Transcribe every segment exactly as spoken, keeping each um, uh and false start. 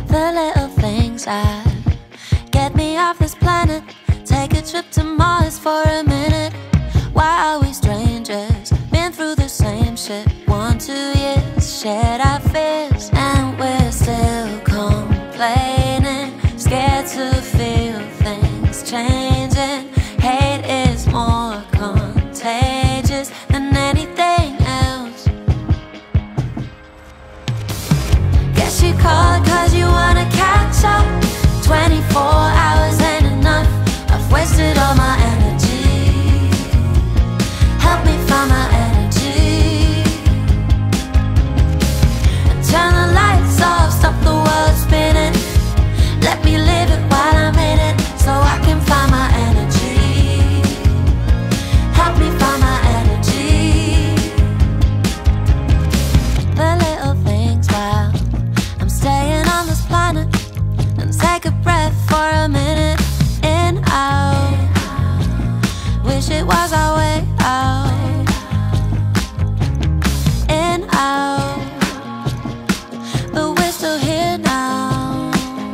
The little things that get me off this planet. Take a trip to Mars for a minute. Why are we strangers? Been through the same shit. One, two years, shared our fears, and we're still complaining. Scared to feel things changing. Hate is more contagious than anything else. Guess you called cause you wanna catch up. Twenty-four hours ain't enough. I've wasted all my energy. Help me find my energy. And turn the lights off, stop the world spinning. Let me live it while I'm in it, so I can find my energy. Help me find my energy. The little things while I'm staying on this planet. And take a breath for a minute. In, out. Wish it was our way out. In, out. But we're still here now.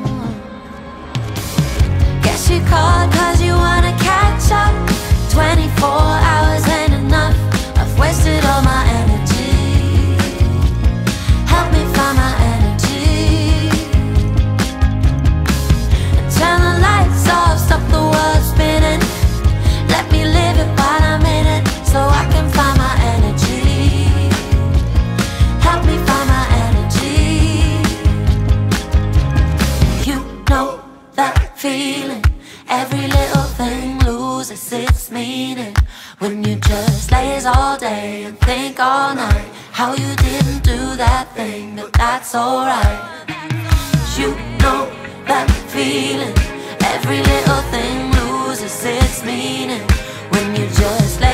Guess you called cause you wanna catch up. Twenty-four hours ain't enough. I've wasted all my energy. Help me find my energy. And turn the lights off, stop the world spinning. Let me live it while I'm in it, so I can find my energy. Help me find my energy. You know that feeling. Every little thing loses its meaning when you just laze all day and think all night how you didn't do that thing, but that's alright. You know that feeling. Every little thing loses its meaning when you just